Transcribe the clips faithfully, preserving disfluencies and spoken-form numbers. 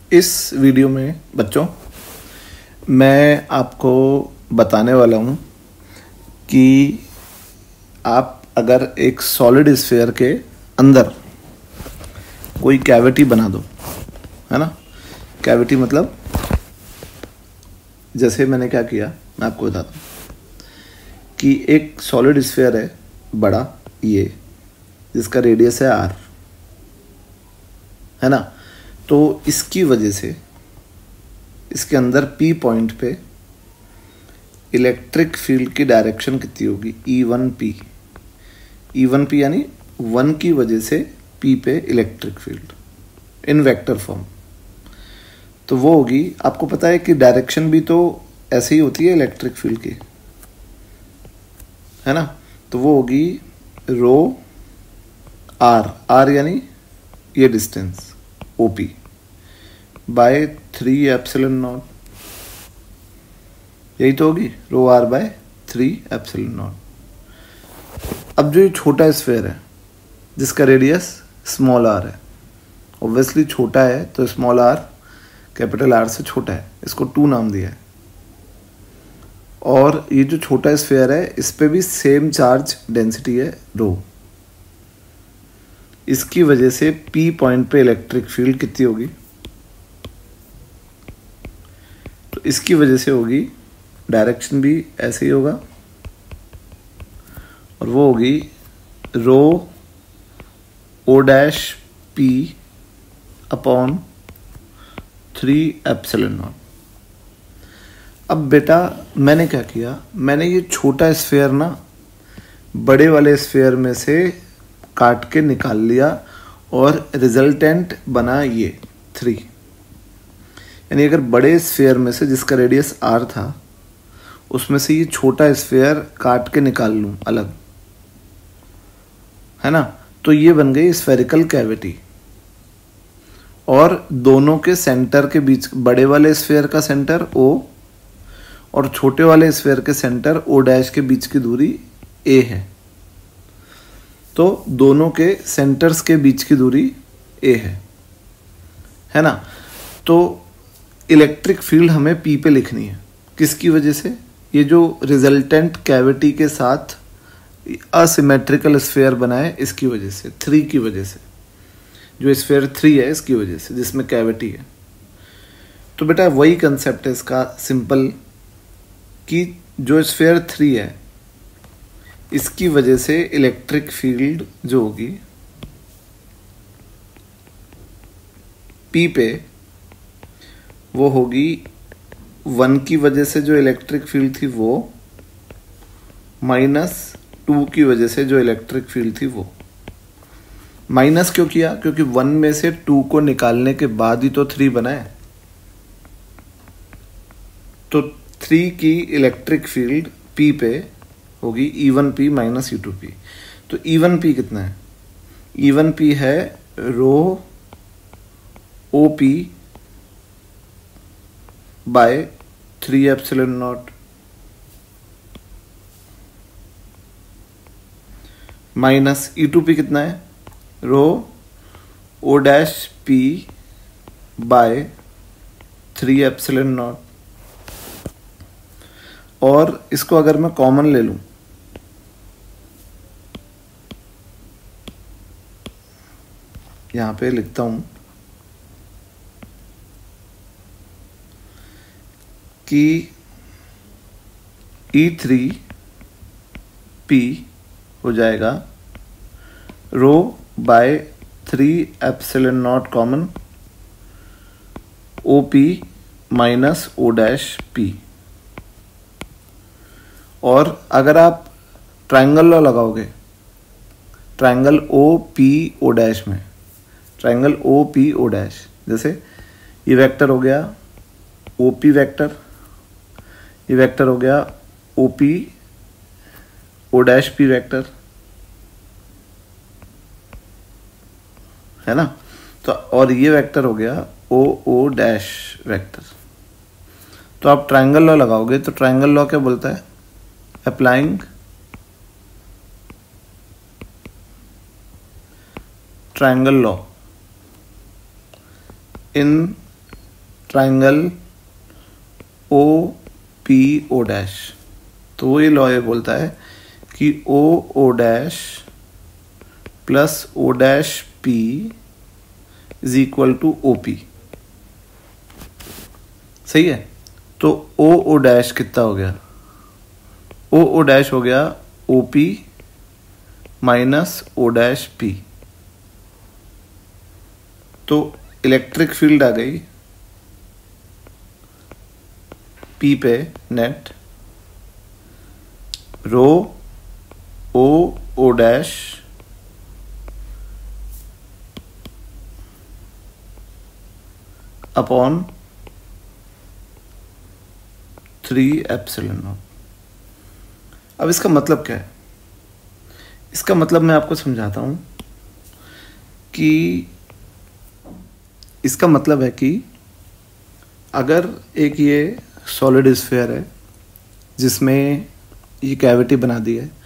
इस वीडियो में बच्चों मैं आपको बताने वाला हूँ कि आप अगर एक सॉलिड स्फीयर के अंदर कोई कैविटी बना दो, है ना। कैविटी मतलब जैसे मैंने क्या किया मैं आपको बताता हूँ कि एक सॉलिड स्फीयर है बड़ा, ये जिसका रेडियस है आर, है ना। तो इसकी वजह से इसके अंदर पी पॉइंट पे इलेक्ट्रिक फील्ड की डायरेक्शन कितनी होगी, E one P. E one P यानी वन की वजह से पी पे electric field in vector form. तो वो होगी, आपको पता है कि डायरेक्शन भी तो ऐसे ही होती है इलेक्ट्रिक फील्ड की, है ना। तो वो होगी रो आर, आर यानी ये distance O P by three epsilon not, यही तो होगी rho R by three epsilon not. अब जो ये छोटा स्फीयर है जिसका रेडियस स्मॉल आर है, ऑब्वियसली छोटा है तो स्मॉल आर कैपिटल आर से छोटा है, इसको टू नाम दिया है। और ये जो छोटा स्फीयर है इस पे भी सेम चार्ज डेंसिटी है रो। इसकी वजह से पी पॉइंट पे इलेक्ट्रिक फील्ड कितनी होगी, तो इसकी वजह से होगी, डायरेक्शन भी ऐसे ही होगा और वो होगी rho O dash P upon three epsilon not. अब बेटा मैंने क्या किया, मैंने ये छोटा स्फीयर ना बड़े वाले स्फीयर में से काट के निकाल लिया और रिजल्टेंट बना ये थ्री। यानी अगर बड़े स्फीयर में से जिसका रेडियस आर था उसमें से ये छोटा स्फीयर काट के निकाल लूं अलग, है ना, तो ये बन गई स्फेरिकल कैविटी। और दोनों के सेंटर के बीच, बड़े वाले स्फीयर का सेंटर ओ और छोटे वाले स्फीयर के सेंटर ओ डैश के बीच की दूरी ए है, तो दोनों के सेंटर्स के बीच की दूरी ए है, है ना। तो इलेक्ट्रिक फील्ड हमें पी पे लिखनी है, किसकी वजह से, ये जो रिजल्टेंट कैविटी के साथ असिमेट्रिकल स्फीयर बना है इसकी वजह से, थ्री की वजह से, जो स्फीयर थ्री है इसकी वजह से जिसमें कैविटी है। तो बेटा वही कंसेप्ट है इसका सिंपल, कि जो स्फीयर थ्री है इसकी वजह से इलेक्ट्रिक फील्ड जो होगी पी पे वो होगी वन की वजह से जो इलेक्ट्रिक फील्ड थी वो, माइनस टू की वजह से जो इलेक्ट्रिक फील्ड थी वो। माइनस क्यों किया, क्योंकि वन में से टू को निकालने के बाद ही तो थ्री बना है। तो थ्री की इलेक्ट्रिक फील्ड पी पे होगी E one P minus E two P. तो ई वन पी कितना है, ई वन पी है rho O P by three epsilon not minus E two P कितना है rho O dash P by three epsilon not. और इसको अगर मैं कॉमन ले लूं, यहां पे लिखता हूं कि ई थ्री पी हो जाएगा rho by three epsilon not common O P minus O dash P. और अगर आप ट्रायंगल लॉ लगाओगे, triangle O P O dash में, triangle O P O dash, जैसे ये वेक्टर हो गया ओ पी वेक्टर, ये वेक्टर हो गया O P O dash P vector, है ना। तो और ये वेक्टर हो गया ओ ओ डैश वेक्टर। तो आप ट्रायंगल लॉ लगाओगे तो ट्रायंगल लॉ क्या बोलता है, applying triangle law in triangle O P O dash. तो वो ये लॉ ये बोलता है कि O O dash plus O dash P is equal to O P. सही है। तो ओ ओ डैश कितना हो गया, ओ ओ डैश हो गया O P minus O dash P. तो इलेक्ट्रिक फील्ड आ गई पी पे net rho O O dash upon three epsilon not. अब इसका मतलब क्या है? इसका मतलब मैं आपको समझाता हूं कि इसका मतलब है कि अगर एक ये सॉलिड स्फीयर है जिसमें ये कैविटी बना दी है,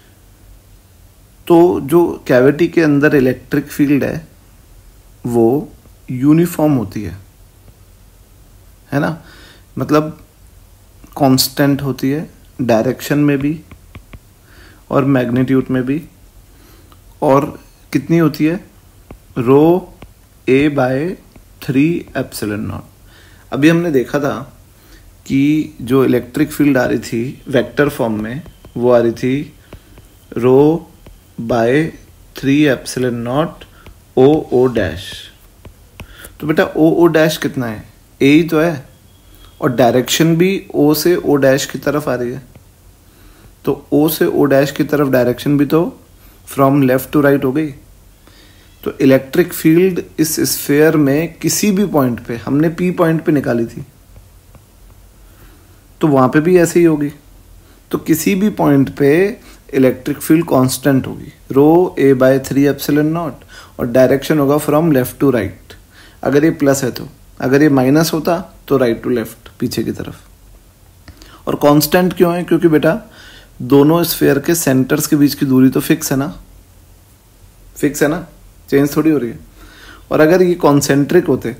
तो जो कैविटी के अंदर इलेक्ट्रिक फील्ड है वो यूनिफॉर्म होती है, है ना। मतलब कांस्टेंट होती है डायरेक्शन में भी और मैग्नीट्यूड में भी। और कितनी होती है? Rho A by three epsilon not. अभी हमने देखा था कि जो इलेक्ट्रिक फील्ड आ रही थी वेक्टर फॉर्म में, वो आ रही थी rho by three epsilon not O O dash. तो बेटा ओ ओ डैश कितना है? ए ही तो है, और डायरेक्शन भी ओ से ओ डैश की तरफ आ रही है। तो ओ से ओ डैश की तरफ डायरेक्शन भी तो फ्रॉम लेफ्ट टू राइट हो गई। तो इलेक्ट्रिक फील्ड इस स्फीयर में किसी भी पॉइंट पे, हमने पी पॉइंट पे निकाली थी, तो वहां पे भी ऐसे ही होगी। तो किसी भी पॉइंट पे इलेक्ट्रिक फील्ड कांस्टेंट होगी, rho A by three epsilon not, और डायरेक्शन होगा फ्रॉम लेफ्ट टू राइट। अगर ये प्लस है तो, अगर ये माइनस होता तो राइट टू लेफ्ट, पीछे की तरफ। और कांस्टेंट क्यों है? क्योंकि बेटा दोनों स्फीयर के सेंटर्स के बीच की दूरी तो फिक्स है ना, फिक्स है ना, चेंज थोड़ी हो रही है। और अगर ये कॉन्सेंट्रिक होते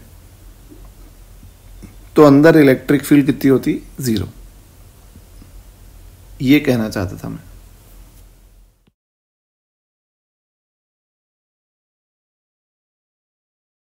तो अंदर इलेक्ट्रिक फील्ड कितनी होती? जीरो। ये कहना चाहता था मैं।